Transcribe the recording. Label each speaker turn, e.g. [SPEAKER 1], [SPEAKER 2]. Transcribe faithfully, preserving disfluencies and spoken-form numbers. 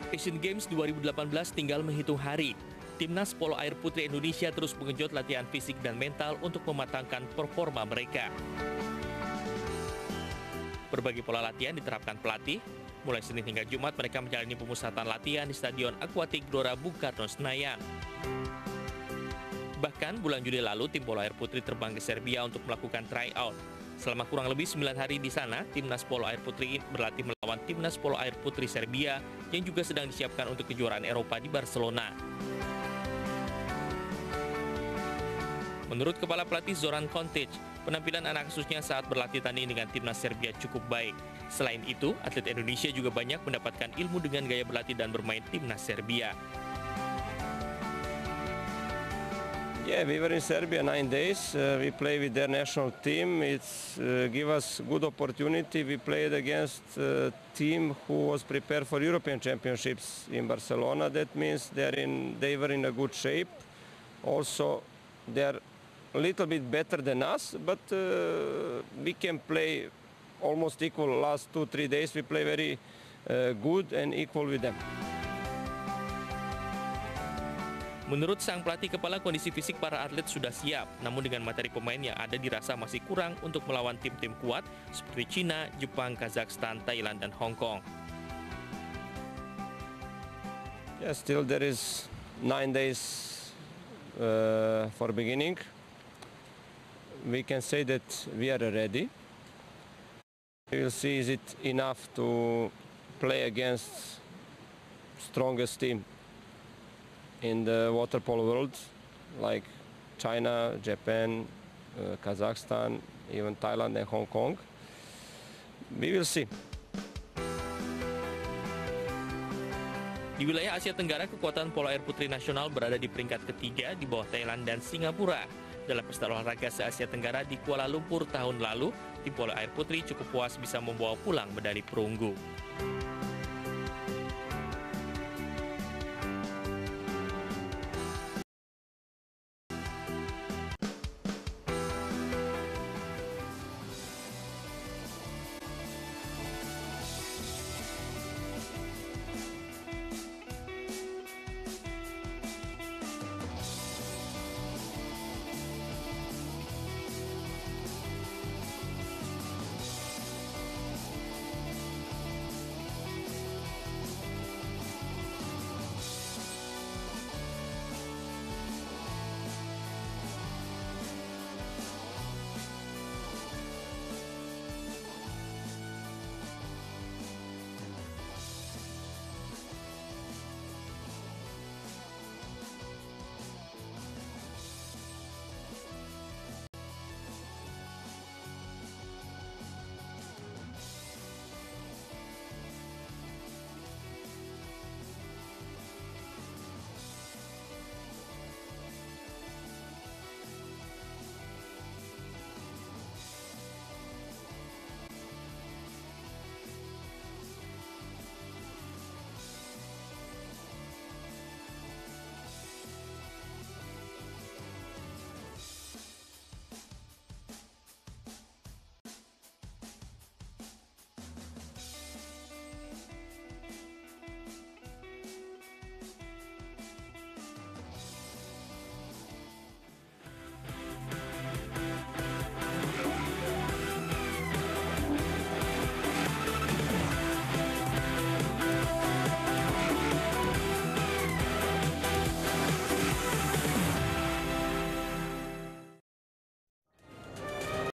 [SPEAKER 1] Asian Games dua ribu delapan belas tinggal menghitung hari. Timnas Polo Air Putri Indonesia terus menggenjot latihan fisik dan mental untuk mematangkan performa mereka. Berbagai pola latihan diterapkan pelatih. Mulai Senin hingga Jumat mereka menjalani pemusatan latihan di Stadion Akuatik Gelora Bung Karno Senayan. Bahkan bulan Juli lalu tim Polo Air Putri terbang ke Serbia untuk melakukan tryout. Selama kurang lebih sembilan hari di sana, Timnas Polo Air Putri berlatih melawan Timnas Polo Air Putri Serbia yang juga sedang disiapkan untuk kejuaraan Eropa di Barcelona. Menurut Kepala Pelatih Zoran Kontic, penampilan anak asuhnya saat berlatih tanding dengan Timnas Serbia cukup baik. Selain itu, atlet Indonesia juga banyak mendapatkan ilmu dengan gaya berlatih dan bermain Timnas Serbia.
[SPEAKER 2] Yeah, we were in Serbia nine days. Uh, we play with their national team. It's uh, give us good opportunity. We played against a team who was prepared for European Championships in Barcelona. That means they're in, they were in a good shape. Also, they're a little bit better than us, but uh, we can play almost equal. Last two, three days we play very uh, good and equal with them.
[SPEAKER 1] Menurut sang pelatih kepala, kondisi fisik para atlet sudah siap, namun dengan materi pemain yang ada dirasa masih kurang untuk melawan tim-tim kuat seperti Cina, Jepang, Kazakhstan, Thailand, dan Hong Kong.
[SPEAKER 2] Yeah, still there is nine days uh, for beginning. We can say that we are ready. We will see is it enough to play against strongest team in the water polo world, like China, Japan, uh, Kazakhstan, even Thailand and Hong Kong. We will see.
[SPEAKER 1] Di wilayah Asia Tenggara, kekuatan polo air putri nasional berada di peringkat ketiga di bawah Thailand dan Singapura. Dalam pesta olahraga se-Asia Tenggara di Kuala Lumpur tahun lalu, tim polo air putri cukup puas bisa membawa pulang medali perunggu.